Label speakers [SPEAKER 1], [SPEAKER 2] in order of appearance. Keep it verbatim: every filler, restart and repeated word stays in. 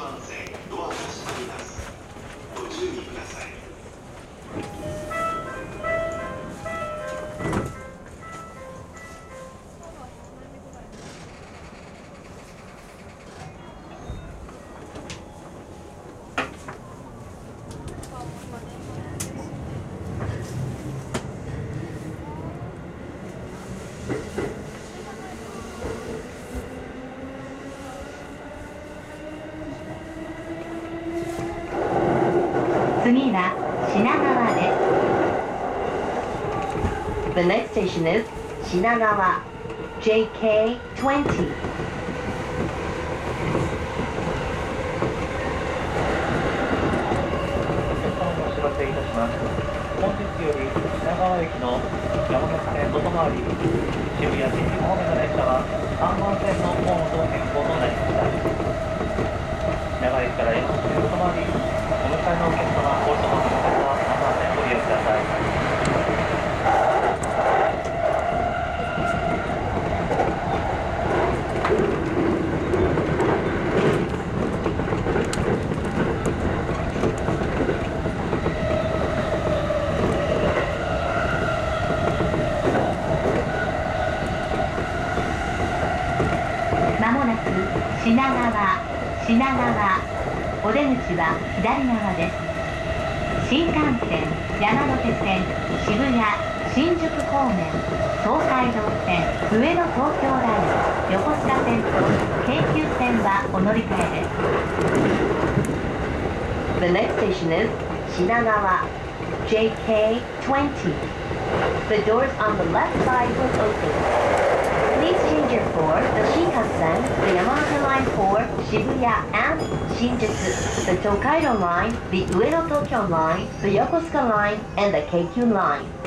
[SPEAKER 1] 番線ドアが閉まります。ご注意ください。
[SPEAKER 2] 次は品川です。The next station is 品川 ジェーケーにじゅう。
[SPEAKER 3] 本日お知らせいたします。本日より品川駅の山手線外回り渋谷新宿方面の列車はさんばん線のホームと変更となりました。品川駅から山手線外回りお迎えのお客様、お一方の方はさんばん線ご利用ください。
[SPEAKER 2] まもなく品川、品川、お出口は左側です。新幹線、山手線、渋谷、新宿方面、東海道線、上野東京ライン、横須賀線と京急線はお乗り換えです。The next station is 品川 ジェーケーにじゅう。The doors on the left side will open.Please change your for the Shinkansen, the Yamanote Line for Shibuya and Shinjuku, the Tokaido Line, the Ueno Tokyo Line, the Yokosuka Line, and the Keikyu Line.